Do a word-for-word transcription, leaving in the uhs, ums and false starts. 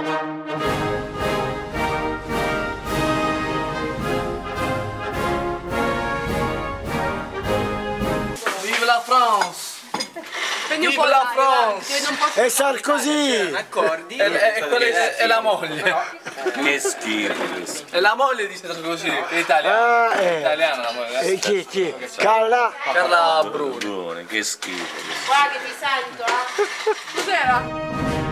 Vive la France! Prendi un Vive po' la l'aria, France! dai, non posso E Sarkozy! Accordi? È, è, è, quella- è- è la moglie. Che schifo questo. È la moglie di Sarkozy, è italiana. Ah, eh. Italiana la moglie. E chi, chi? Carla? Carla Bruni. Buone, che schifo questo. Guarda che ti sento, eh. Cos'era?